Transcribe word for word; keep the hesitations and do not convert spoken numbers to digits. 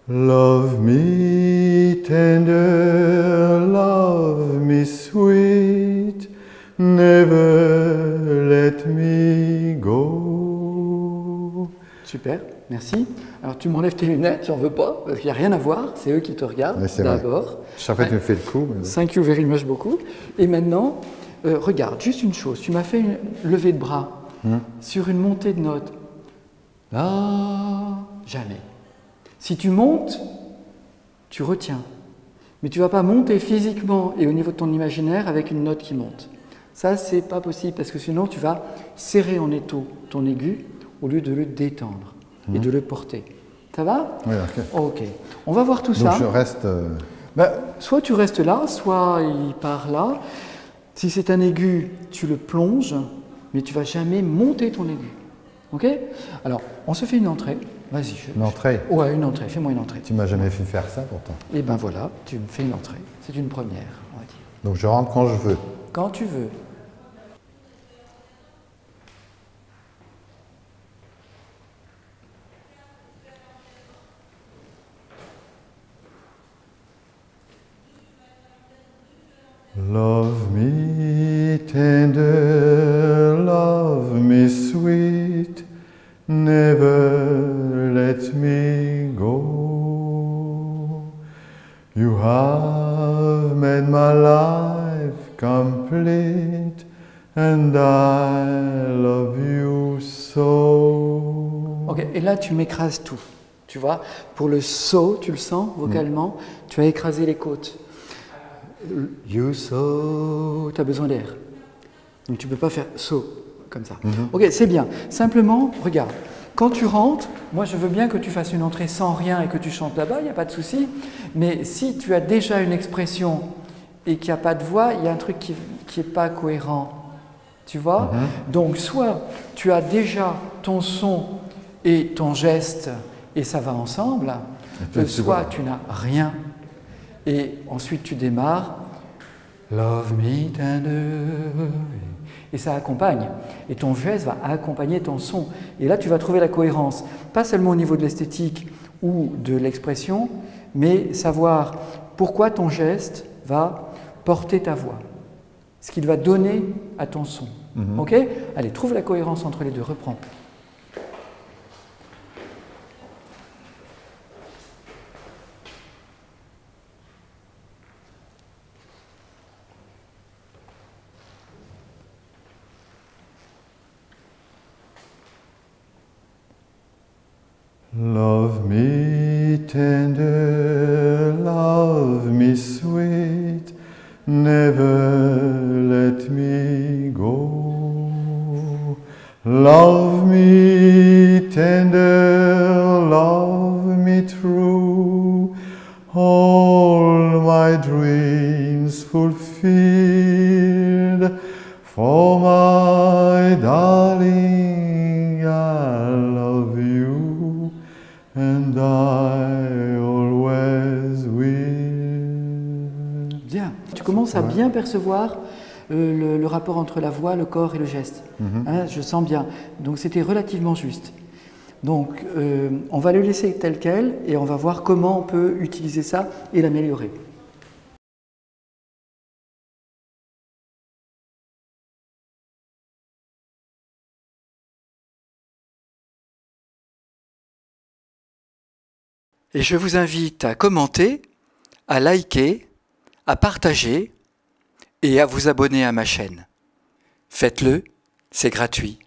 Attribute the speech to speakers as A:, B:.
A: Love me tender, love me sweet, never let me go.
B: Super, merci. Alors tu m'enlèves tes lunettes, j'en veux pas, parce qu'il n'y a rien à voir, c'est eux qui te regardent
A: Oui,
B: d'abord.
A: Chaque fois que tu me fais le coup. Mais...
B: Thank you very much beaucoup. Et maintenant, euh, regarde, juste une chose, tu m'as fait une levée de bras hmm. sur une montée de notes. Là, jamais. Si tu montes, tu retiens. Mais tu ne vas pas monter physiquement et au niveau de ton imaginaire avec une note qui monte. Ça, c'est pas possible parce que sinon, tu vas serrer en étau ton aigu au lieu de le détendre mmh. et de le porter. Ça va?
A: Oui, ok.
B: Ok. On va voir tout
A: Donc
B: ça.
A: Donc je reste... Euh...
B: Ben, soit tu restes là, soit il part là. Si c'est un aigu, tu le plonges, mais tu ne vas jamais monter ton aigu. Ok? Alors, on se fait une entrée. Vas-y. Je...
A: Une entrée?
B: Ouais, une entrée. Fais-moi une entrée.
A: Tu m'as jamais fait faire ça pourtant.
B: Et ben voilà, tu me fais une entrée. C'est une première, on va dire.
A: Donc je rentre quand je veux.
B: Quand tu veux.
A: Love me tender, love me sweet, never let me go. You have made my life complete, and I love you so.
B: Ok, et là tu m'écrases tout. Tu vois, pour le so, tu le sens vocalement, mm. tu as écrasé les côtes. You so, tu as besoin d'air. Donc tu ne peux pas faire so comme ça. Mm-hmm. Ok, c'est bien. Simplement, regarde, quand tu rentres, moi je veux bien que tu fasses une entrée sans rien et que tu chantes là-bas, il n'y a pas de souci. Mais si tu as déjà une expression et qu'il n'y a pas de voix, il y a un truc qui n'est pas cohérent. Tu vois? Mm-hmm. Donc soit tu as déjà ton son et ton geste et ça va ensemble, euh, soit tu n'as rien. Et ensuite, tu démarres « Love me tender » et ça accompagne. Et ton geste va accompagner ton son. Et là, tu vas trouver la cohérence, pas seulement au niveau de l'esthétique ou de l'expression, mais savoir pourquoi ton geste va porter ta voix, ce qu'il va donner à ton son. Mm-hmm. Ok? Allez, trouve la cohérence entre les deux, reprends.
A: Love me tender, love me sweet, never let me go. Love me tender, love me true, all my dreams fulfilled, for my darling I love you. And I always will.
B: Bien. Tu commences à ouais. bien percevoir euh, le, le rapport entre la voix, le corps et le geste. Mm-hmm. Hein, je sens bien. Donc c'était relativement juste. Donc euh, on va le laisser tel quel et on va voir comment on peut utiliser ça et l'améliorer. Et je vous invite à commenter, à liker, à partager et à vous abonner à ma chaîne. Faites-le, c'est gratuit.